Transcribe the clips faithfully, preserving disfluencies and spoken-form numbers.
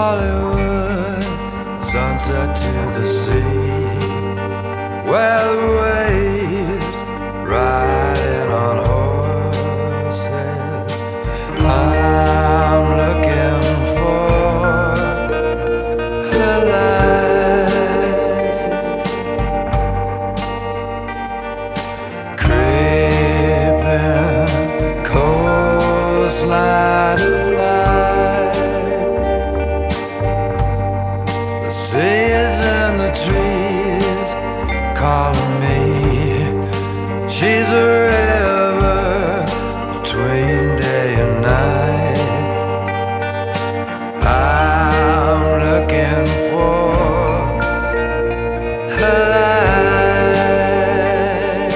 Hollywood, sunset to the sea, where the waves riding on horses. I'm looking for a light, creeping coastline of lights. The sea is in the trees calling me. She's a river between day and night. I'm looking for a light,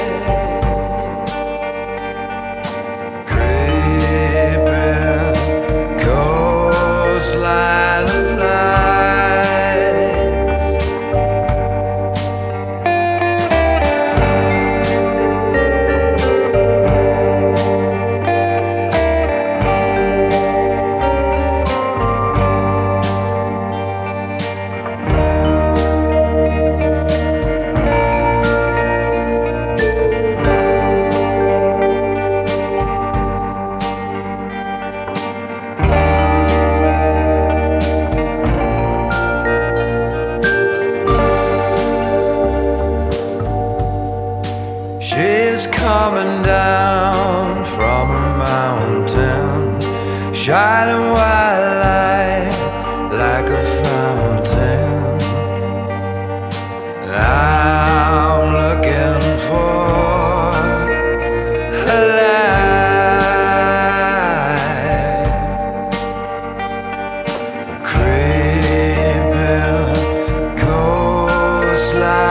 creeping coastline of lights. She's coming down from a mountain, shining white light like a fountain. And I'm looking for a light, creeping coastline.